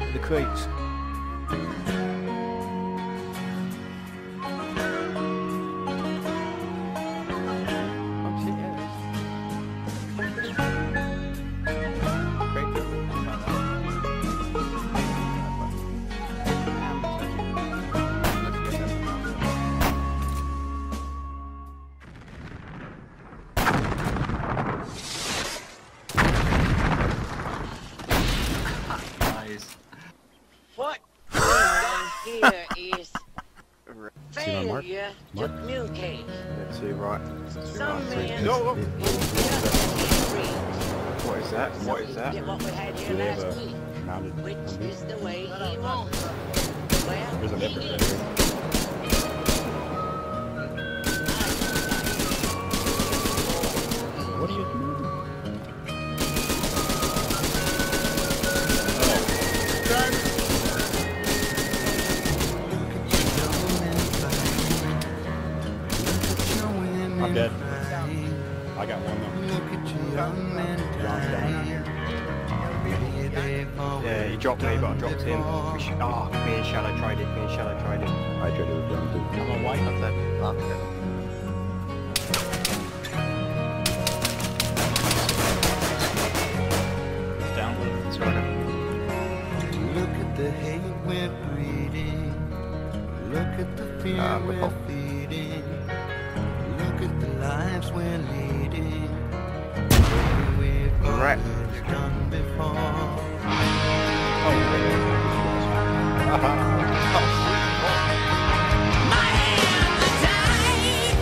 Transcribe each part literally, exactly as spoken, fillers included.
the crates. What here is failure to communicate. Let's see, right. Let's see, Some right. men No, no. just can't read. What is that? So What is he that? did what we had here last week, which is the way he wants. Well, There's a he leopard is. there. What are you doing? I'm dead. I got one though. John's down. Yeah, he dropped me, but I dropped him. We should, oh, me and Shadow tried it. Me and Shadow tried it. I tried to with John too. I'm on white. That's that. Oh, okay. He's down. It's right. Look at the hate we're breeding. Look at the fear Uh, we're oh. feeding. Look at the lives we're leading. We've Right. always done before. Oh, My hands are tied.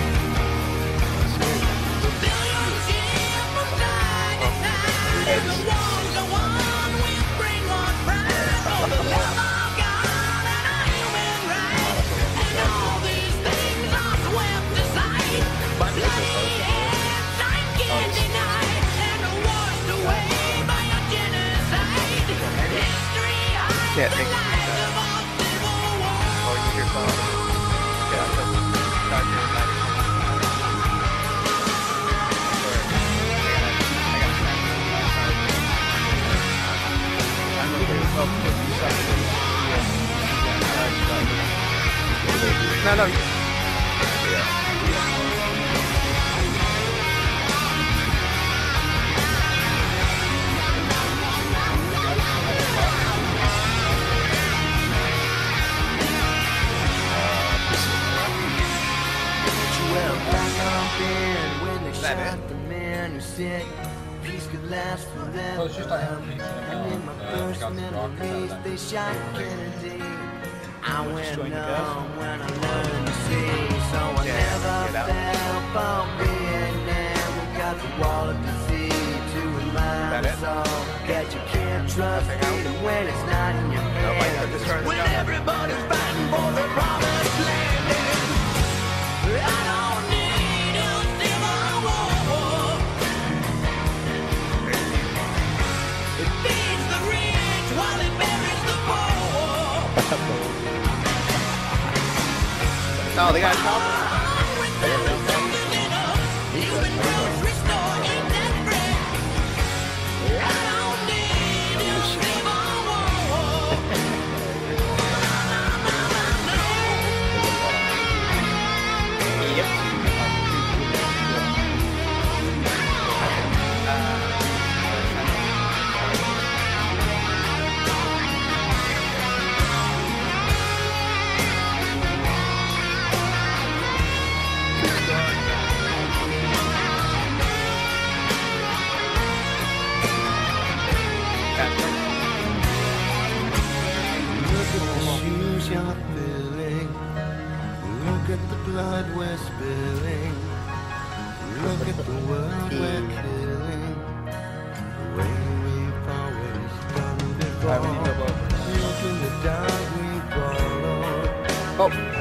The billion ships side to side. And the ones the one with bring on pride. For the love of God and a human right. And all these things are swept aside. But bloody heads can't deny. And washed away by a genocide. And history hides Can't the think of lies that. of our civil war. oh, you hear something? Yeah, I thought. Not here, not here. No, no. Well, back on bed when they That shot it? the man who said peace could last forever. it's just like a piece of, And in my uh, first Scott's rock or memories, something. they shot Kennedy. I went destroying the numb when I learned to see, so I Yeah, never get out. fell for Vietnam. We got the wall of the sea to remind That it? us all that you can't trust Nothing else? freedom when it's not in your No, I hands. have to turn this When down. everybody's fighting for the promised land, I don't need a civil war. It feeds the rich while it buries the poor. No, they got top. With every something in her, human grocery store ain't that bread. I don't need a civil war. Look at the shoes you're filling. Look at the blood we're spilling. Look at the world we're killing. The way we've always done before. Look in the dark we followed. Oh.